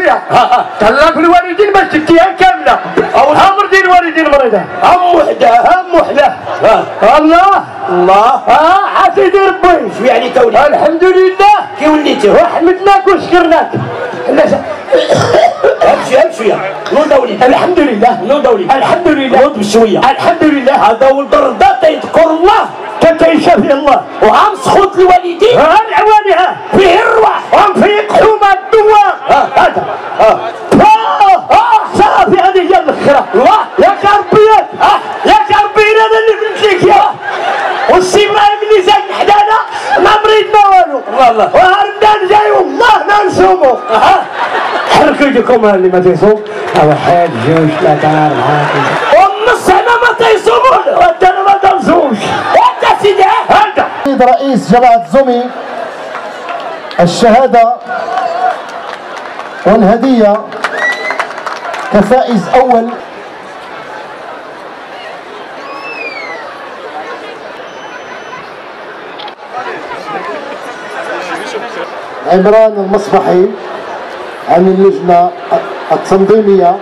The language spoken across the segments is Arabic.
مريضه تهلا في الوالدين باش تكتيها كامله امر ديال الوالدين مريضه ام وحده الله حسيدي ربي شويه عليك اولاد الحمد لله كي وليتي وحمدناك وشكرناك شويه نوض وليدي الحمد لله نوض وليدي الحمد لله نوض بشويه الحمد لله هذا ولد الرضا تيذكر الله كيشافي الله وعم سخوت الوالدين العوانها فيه الرواح وعم في قحومه الدواء هذا صافي هذه هي الاخره يا كربيات يا كربيات هذا اللي قلت لك يا والسي ابراهيم اللي ساكن حدانا ما مريضنا والو الله وهرمدان جاي والله ما نصوموا حركوا يديكم اللي ما تيصوم واحد جوج ثلاثه اربعه والنص هنا ما تيصومون وانت انا ما تنصومش وانت سيدي هذا السيد رئيس جماعة زومي الشهادة والهدية كفائز أول عمران المصبحي عن اللجنة التنظيمية.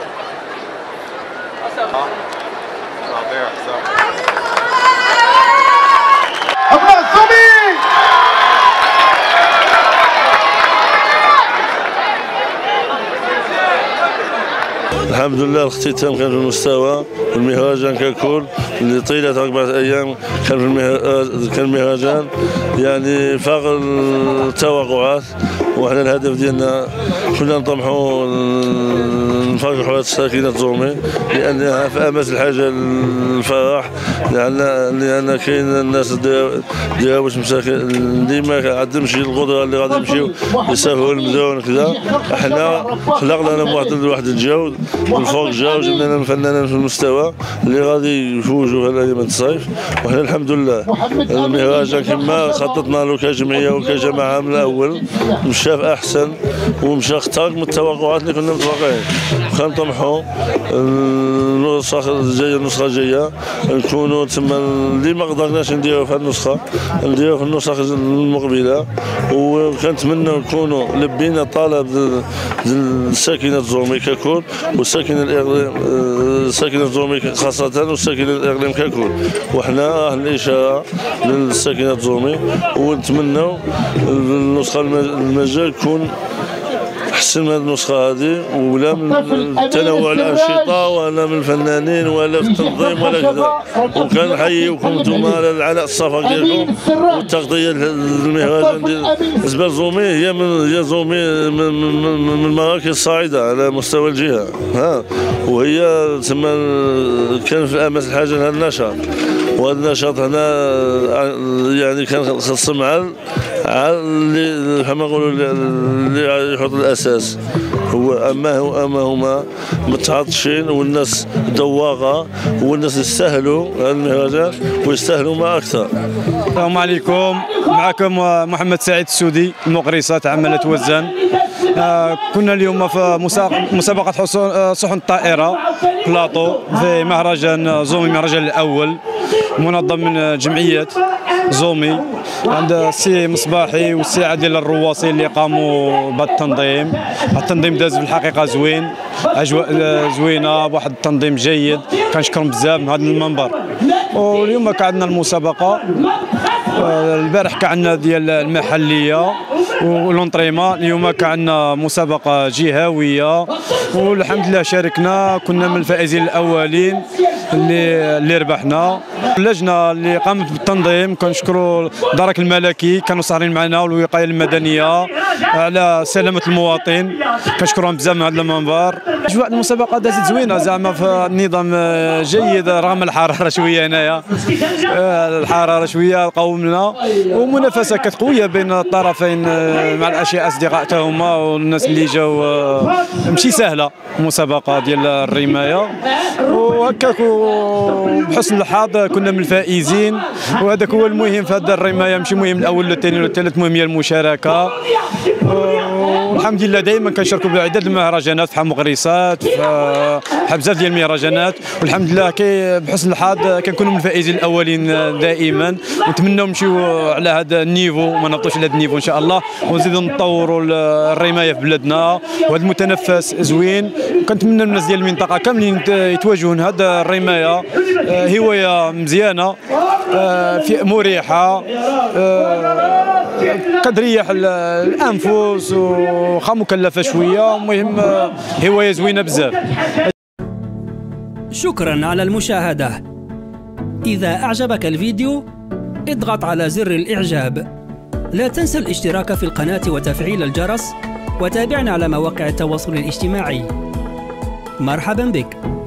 الحمد لله الاختتام كان في المستوى والمهرجان ككل اللي طيلة 4 أيام كان كان المهرجان يعني فاق التوقعات. وحنا الهدف ديالنا كنا نطمحوا نفرحوا على ساكنة زومي لأنها في أمس الحاجة للفرح لأن كاين الناس ديال واش مساكن اللي ما عندهمش القدرة اللي غادي يمشيو يسافروا للمدن كذا. احنا خلقنا لهم واحد الجو الفوق جا وجبنا لهم فنانين في المستوى اللي غادي يفوجوا في ايام الصيف. وحنا الحمد لله المهرجان كما خططنا له كجمعيه وكجماعه من الاول مشى احسن ومشى اختار من التوقعات اللي كنا متوقعين. كنطمحوا النسخه الجايه نكونوا تما اللي ما قدرناش نديروا في النسخه نديروا في النسخ المقبله. وكنتمنوا نكونوا لبينا طلب ساكنه زومي ككل وساكنه ساكنه زومي خاصه وساكنه الاقليم ككل. وحنا اهل الاشاره للساكنه زومي ونتمنوا النسخه المجال تكون احسن من النسخه هذه ولا من تنوع الانشطه ولا من الفنانين ولا في التنظيم ولا كذا. وكنحييكم انتم على العناء الصفا ديالكم والتغطيه المهرجان ديال بالنسبه لزومي هي زومي من المراكز الصاعده على مستوى الجهه وهي تما كان في امس الحاجه لهذا النشاط. وهذا النشاط هنا يعني كان خاص مع اللي كما نقولوا اللي يحط الاساس هو اما هما متعطشين والناس ذواقه والناس يستاهلوا هذا المهرجان ويستاهلوا ما اكثر. السلام عليكم، معكم محمد سعيد السودي المقرصه عماله وزان. كنا اليوم في مسابقه صحن الطائره بلاطو في مهرجان زومي المهرجان الاول منظم من جمعيه زومي عند السي مصباحي والسي عادل الرواصي اللي قاموا بالتنظيم. التنظيم داز في الحقيقه زوين، اجواء زوينه بواحد التنظيم جيد، كنشكرهم بزاف من هذا المنبر. واليوم كان عندنا المسابقه، البارح كان عندنا ديال المحليه والونطريما، اليوم كان عندنا مسابقه جهويه والحمد لله شاركنا، كنا من الفائزين الاولين اللي ربحنا. اللجنه اللي قامت بالتنظيم كنشكروا دارك الملكي كانوا ساهرين معنا والوقايه المدنيه على سلامه المواطن، كنشكرهم بزاف من هذا المنبر. اجواء المسابقه دازت زوينه زعما في النظام جيد رغم الحراره شويه هنايا، الحراره شويه قاومنا ومنافسه كانت قويه بين الطرفين مع الاشياء اصدقاء تاهما والناس اللي جاوا ماشي سهله المسابقه ديال الرمايه. وهكاك بحسن الحظ كنا من الفائزين، وهذاك هو المهم في هذا الرمايه، ماشي مهم الاول ولا الثاني ولا الثالث، المهم هي المشاركه والحمد لله دائما كنشاركوا بعدد المهرجانات في مقريصات في بزاف ديال المهرجانات، والحمد لله بحسن الحظ كنكونوا من الفائزين الاولين دائما، ونتمنوا نمشيو على هذا النيفو، ما نهبطوش على هذا النيفو ان شاء الله، ونزيدوا نطوروا الرمايه في بلادنا، وهذا المتنفس زوين. كنتمنى الناس ديال المنطقه كاملين يتواجهوا هذا الرمايه، هوايه مزيانه مريحه، كتريح الانفس وخا مكلفه شويه، المهم هوايه زوينه بزاف. شكرا على المشاهده. اذا اعجبك الفيديو اضغط على زر الاعجاب، لا تنسى الاشتراك في القناه وتفعيل الجرس، وتابعنا على مواقع التواصل الاجتماعي. مرحبا بك.